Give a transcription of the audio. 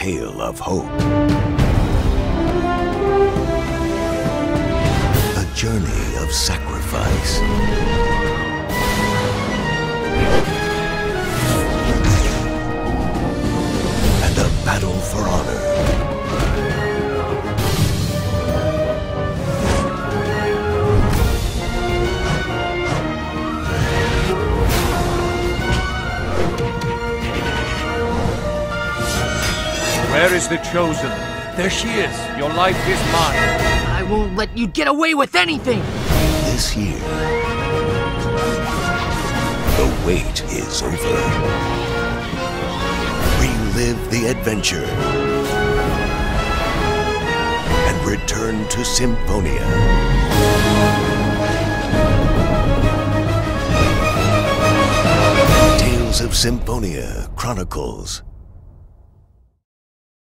tale of hope. A journey of sacrifice. And a battle for honor. Where is the Chosen? There she is. Your life is mine. I won't let you get away with anything! This year, the wait is over. Relive the adventure and return to Symphonia. Tales of Symphonia Chronicles.